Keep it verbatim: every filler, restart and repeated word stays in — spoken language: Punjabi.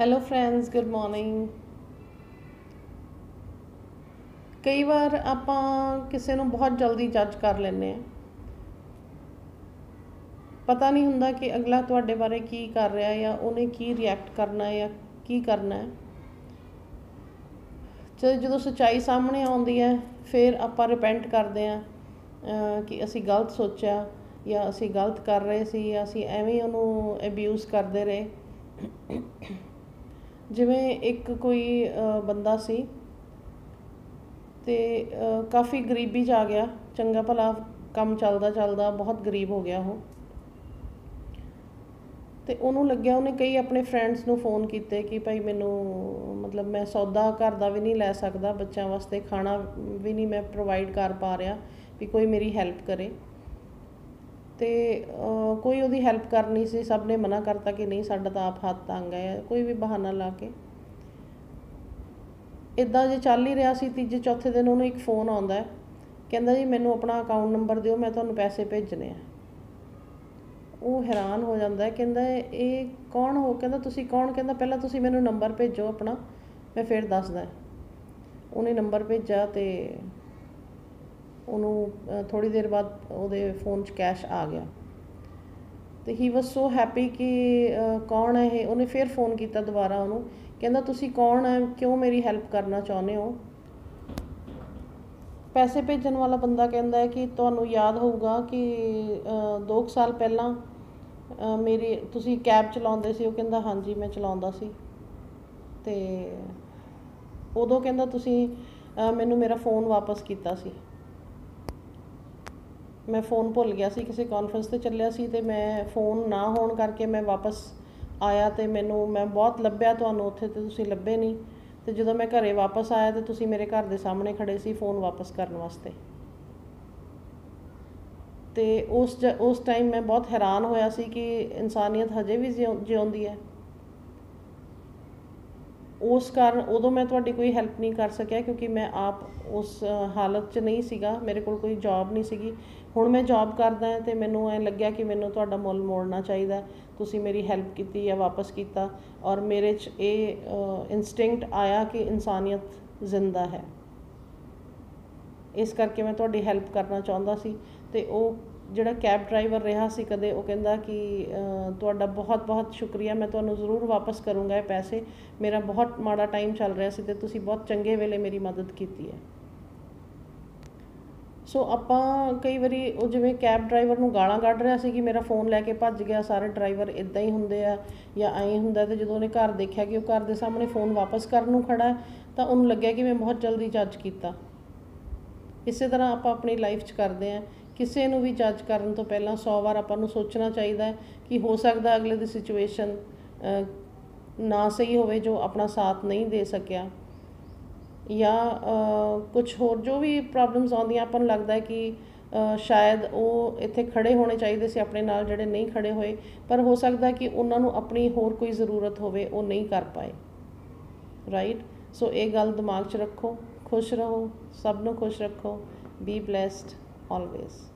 Hello friends, good morning. कई बार ਆਪਾਂ ਕਿਸੇ ਨੂੰ ਬਹੁਤ ਜਲਦੀ ਜੱਜ ਕਰ ਲੈਂਦੇ ਆ। ਪਤਾ ਨਹੀਂ ਹੁੰਦਾ ਕਿ ਅਗਲਾ ਤੁਹਾਡੇ ਬਾਰੇ ਕੀ ਕਰ ਰਿਹਾ ਜਾਂ ਉਹਨੇ ਕੀ ਰਿਐਕਟ ਕਰਨਾ ਜਾਂ ਕੀ ਕਰਨਾ ਹੈ। ਜਦੋਂ ਜਦੋਂ ਸੱਚਾਈ ਸਾਹਮਣੇ ਆਉਂਦੀ ਹੈ ਫਿਰ ਆਪਾਂ ਰਿਪੈਂਟ ਕਰਦੇ ਆ ਕਿ ਅਸੀਂ ਗਲਤ ਸੋਚਿਆ ਜਾਂ ਅਸੀਂ ਗਲਤ ਕਰ ਰਹੇ ਸੀ ਜਾਂ ਅਸੀਂ ਐਵੇਂ ਉਹਨੂੰ ਅਬਿਊਜ਼ ਕਰਦੇ ਰਹੇ। ਜਿਵੇਂ ਇੱਕ ਕੋਈ ਬੰਦਾ ਸੀ ਅਤੇ ਕਾਫੀ ਗਰੀਬੀ 'ਚ ਆ ਗਿਆ, ਚੰਗਾ ਭਲਾ ਕੰਮ ਚੱਲਦਾ ਚੱਲਦਾ ਬਹੁਤ ਗਰੀਬ ਹੋ ਗਿਆ ਉਹ। ਅਤੇ ਉਹਨੂੰ ਲੱਗਿਆ, ਉਹਨੇ ਕਈ ਆਪਣੇ ਫਰੈਂਡਸ ਨੂੰ ਫੋਨ ਕੀਤੇ ਕਿ ਭਾਈ ਮੈਨੂੰ ਮਤਲਬ ਮੈਂ ਸੌਦਾ ਘਰ ਦਾ ਵੀ ਨਹੀਂ ਲੈ ਸਕਦਾ, ਬੱਚਿਆਂ ਵਾਸਤੇ ਖਾਣਾ ਵੀ ਨਹੀਂ ਮੈਂ ਪ੍ਰੋਵਾਈਡ ਕਰ ਪਾ ਰਿਹਾ, ਵੀ ਕੋਈ ਮੇਰੀ ਹੈਲਪ ਕਰੇ। ਅਤੇ ਕੋਈ ਉਹਦੀ ਹੈਲਪ ਕਰਨੀ ਸੀ, ਸਭ ਨੇ ਮਨਾ ਕਰਤਾ ਕਿ ਨਹੀਂ ਸਾਡਾ ਤਾਂ ਆਪ ਹੱਥ ਤੰਗ ਹੈ, ਕੋਈ ਵੀ ਬਹਾਨਾ ਲਾ ਕੇ। ਇੱਦਾਂ ਜੇ ਚੱਲ ਹੀ ਰਿਹਾ ਸੀ, ਤੀਜੇ ਚੌਥੇ ਦਿਨ ਉਹਨੂੰ ਇੱਕ ਫ਼ੋਨ ਆਉਂਦਾ, ਕਹਿੰਦਾ ਜੀ ਮੈਨੂੰ ਆਪਣਾ ਅਕਾਊਂਟ ਨੰਬਰ ਦਿਓ, ਮੈਂ ਤੁਹਾਨੂੰ ਪੈਸੇ ਭੇਜਣੇ ਆ। ਉਹ ਹੈਰਾਨ ਹੋ ਜਾਂਦਾ, ਕਹਿੰਦਾ ਇਹ ਕੌਣ ਹੋ? ਕਹਿੰਦਾ ਤੁਸੀਂ ਕੌਣ? ਕਹਿੰਦਾ ਪਹਿਲਾਂ ਤੁਸੀਂ ਮੈਨੂੰ ਨੰਬਰ ਭੇਜੋ ਆਪਣਾ, ਮੈਂ ਫਿਰ ਦੱਸਦਾ। ਉਹਨੇ ਨੰਬਰ ਭੇਜਿਆ ਅਤੇ ਉਹਨੂੰ ਥੋੜ੍ਹੀ ਦੇਰ ਬਾਅਦ ਉਹਦੇ ਫ਼ੋਨ 'ਚ ਕੈਸ਼ ਆ ਗਿਆ ਅਤੇ ਹੀ ਵਾਜ਼ ਸੋ ਹੈਪੀ ਕਿ ਕੌਣ ਹੈ ਇਹ। ਉਹਨੇ ਫਿਰ ਫ਼ੋਨ ਕੀਤਾ ਦੁਬਾਰਾ ਉਹਨੂੰ, ਕਹਿੰਦਾ ਤੁਸੀਂ ਕੌਣ ਹੈ, ਕਿਉਂ ਮੇਰੀ ਹੈਲਪ ਕਰਨਾ ਚਾਹੁੰਦੇ ਹੋ? ਪੈਸੇ ਭੇਜਣ ਵਾਲਾ ਬੰਦਾ ਕਹਿੰਦਾ ਹੈ ਕਿ ਤੁਹਾਨੂੰ ਯਾਦ ਹੋਊਗਾ ਕਿ ਦੋ ਕੁ ਸਾਲ ਪਹਿਲਾਂ ਮੇਰੀ ਤੁਸੀਂ ਕੈਬ ਚਲਾਉਂਦੇ ਸੀ। ਉਹ ਕਹਿੰਦਾ ਹਾਂਜੀ ਮੈਂ ਚਲਾਉਂਦਾ ਸੀ, ਅਤੇ ਉਦੋਂ ਕਹਿੰਦਾ ਤੁਸੀਂ ਮੈਨੂੰ ਮੇਰਾ ਫ਼ੋਨ ਵਾਪਸ ਕੀਤਾ ਸੀ। ਮੈਂ ਫ਼ੋਨ ਭੁੱਲ ਗਿਆ ਸੀ, ਕਿਸੇ ਕਾਨਫਰੰਸ 'ਤੇ ਚੱਲਿਆ ਸੀ ਅਤੇ ਮੈਂ ਫ਼ੋਨ ਨਾ ਹੋਣ ਕਰਕੇ ਮੈਂ ਵਾਪਸ ਆਇਆ ਅਤੇ ਮੈਨੂੰ ਮੈਂ ਬਹੁਤ ਲੱਭਿਆ ਤੁਹਾਨੂੰ ਉੱਥੇ, ਅਤੇ ਤੁਸੀਂ ਲੱਭੇ ਨਹੀਂ। ਅਤੇ ਜਦੋਂ ਮੈਂ ਘਰ ਵਾਪਸ ਆਇਆ ਤਾਂ ਤੁਸੀਂ ਮੇਰੇ ਘਰ ਦੇ ਸਾਹਮਣੇ ਖੜ੍ਹੇ ਸੀ ਫ਼ੋਨ ਵਾਪਸ ਕਰਨ ਵਾਸਤੇ। ਅਤੇ ਉਸ ਜ ਉਸ ਟਾਈਮ ਮੈਂ ਬਹੁਤ ਹੈਰਾਨ ਹੋਇਆ ਸੀ ਕਿ ਇਨਸਾਨੀਅਤ ਹਜੇ ਵੀ ਜਿਉ ਜਿਉਂਦੀ ਹੈ। ਉਸ ਕਾਰਨ ਉਦੋਂ ਮੈਂ ਤੁਹਾਡੀ ਕੋਈ ਹੈਲਪ ਨਹੀਂ ਕਰ ਸਕਿਆ ਕਿਉਂਕਿ ਮੈਂ ਆਪ ਉਸ ਹਾਲਤ 'ਚ ਨਹੀਂ ਸੀਗਾ, ਮੇਰੇ ਕੋਲ ਕੋਈ ਜੋਬ ਨਹੀਂ ਸੀਗੀ। ਹੁਣ ਮੈਂ ਜੋਬ ਕਰਦਾ ਅਤੇ ਮੈਨੂੰ ਐਂ ਲੱਗਿਆ ਕਿ ਮੈਨੂੰ ਤੁਹਾਡਾ ਮੁੱਲ ਮੋੜਨਾ ਚਾਹੀਦਾ। ਤੁਸੀਂ ਮੇਰੀ ਹੈਲਪ ਕੀਤੀ ਜਾਂ ਵਾਪਸ ਕੀਤਾ, ਔਰ ਮੇਰੇ 'ਚ ਇਹ ਇੰਸਟਿੰਕਟ ਆਇਆ ਕਿ ਇਨਸਾਨੀਅਤ ਜ਼ਿੰਦਾ ਹੈ, ਇਸ ਕਰਕੇ ਮੈਂ ਤੁਹਾਡੀ ਹੈਲਪ ਕਰਨਾ ਚਾਹੁੰਦਾ ਸੀ। ਅਤੇ ਉਹ ਜਿਹੜਾ ਕੈਬ ਡਰਾਈਵਰ ਰਿਹਾ ਸੀ ਕਦੇ, ਉਹ ਕਹਿੰਦਾ ਕਿ ਤੁਹਾਡਾ ਬਹੁਤ ਬਹੁਤ ਸ਼ੁਕਰੀਆ, ਮੈਂ ਤੁਹਾਨੂੰ ਜ਼ਰੂਰ ਵਾਪਸ ਕਰੂੰਗਾ ਇਹ ਪੈਸੇ, ਮੇਰਾ ਬਹੁਤ ਮਾੜਾ ਟਾਈਮ ਚੱਲ ਰਿਹਾ ਸੀ ਅਤੇ ਤੁਸੀਂ ਬਹੁਤ ਚੰਗੇ ਵੇਲੇ ਮੇਰੀ ਮਦਦ ਕੀਤੀ ਹੈ। ਸੋ ਆਪਾਂ ਕਈ ਵਾਰੀ ਉਹ ਜਿਵੇਂ ਕੈਬ ਡਰਾਈਵਰ ਨੂੰ ਗਾਲਾਂ ਕੱਢ ਰਿਹਾ ਸੀ ਕਿ ਮੇਰਾ ਫ਼ੋਨ ਲੈ ਕੇ ਭੱਜ ਗਿਆ, ਸਾਰੇ ਡਰਾਈਵਰ ਇੱਦਾਂ ਹੀ ਹੁੰਦੇ ਆ ਜਾਂ ਐਂ ਹੁੰਦਾ, ਅਤੇ ਜਦੋਂ ਉਹਨੇ ਘਰ ਦੇਖਿਆ ਕਿ ਉਹ ਘਰ ਦੇ ਸਾਹਮਣੇ ਫ਼ੋਨ ਵਾਪਸ ਕਰਨ ਨੂੰ ਖੜ੍ਹਾ ਤਾਂ ਉਹਨੂੰ ਲੱਗਿਆ ਕਿ ਮੈਂ ਬਹੁਤ ਜਲਦੀ ਜੱਜ ਕੀਤਾ। ਇਸੇ ਤਰ੍ਹਾਂ ਆਪਾਂ ਆਪਣੀ ਲਾਈਫ 'ਚ ਕਰਦੇ ਹਾਂ, ਕਿਸੇ ਨੂੰ ਵੀ ਜੱਜ ਕਰਨ ਤੋਂ ਪਹਿਲਾਂ ਸੌ ਵਾਰ ਆਪਾਂ ਨੂੰ ਸੋਚਣਾ ਚਾਹੀਦਾ ਹੈ ਕਿ ਹੋ ਸਕਦਾ ਅਗਲੇ ਦੀ ਸਿਚੁਏਸ਼ਨ ਨਾ ਸਹੀ ਹੋਵੇ, ਜੋ ਆਪਣਾ ਸਾਥ ਨਹੀਂ ਦੇ ਸਕਿਆ, ਜਾਂ ਕੁਛ ਹੋਰ ਜੋ ਵੀ ਪ੍ਰੋਬਲਮਸ ਆਉਂਦੀਆਂ ਆਪਾਂ ਨੂੰ ਲੱਗਦਾ ਹੈ ਕਿ ਸ਼ਾਇਦ ਉਹ ਇੱਥੇ ਖੜ੍ਹੇ ਹੋਣੇ ਚਾਹੀਦੇ ਸੀ ਆਪਣੇ ਨਾਲ ਜਿਹੜੇ ਨਹੀਂ ਖੜ੍ਹੇ ਹੋਏ, ਪਰ ਹੋ ਸਕਦਾ ਕਿ ਉਹਨਾਂ ਨੂੰ ਆਪਣੀ ਹੋਰ ਕੋਈ ਜ਼ਰੂਰਤ ਹੋਵੇ, ਉਹ ਨਹੀਂ ਕਰ ਪਾਏ। ਰਾਈਟ? ਸੋ ਇਹ ਗੱਲ ਦਿਮਾਗ 'ਚ ਰੱਖੋ, ਖੁਸ਼ ਰਹੋ, ਸਭ ਨੂੰ ਖੁਸ਼ ਰੱਖੋ। Be blessed always।